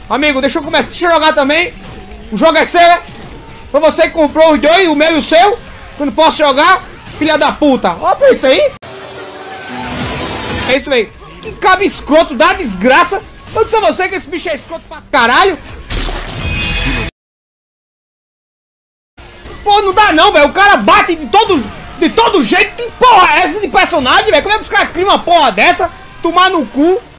Amigo, deixa eu começar. Deixa eu jogar também. O jogo é seu, é? Foi você que comprou os dois, o meu e o seu. Que eu não posso jogar. Filha da puta. Olha pra isso aí. É isso aí. Que cabo escroto, dá desgraça. Eu disse a você que esse bicho é escroto pra caralho. Pô, não dá não, velho. O cara bate de todo jeito. Que porra é essa de personagem, velho? Como é que os caras criam uma porra dessa? Tomar no cu.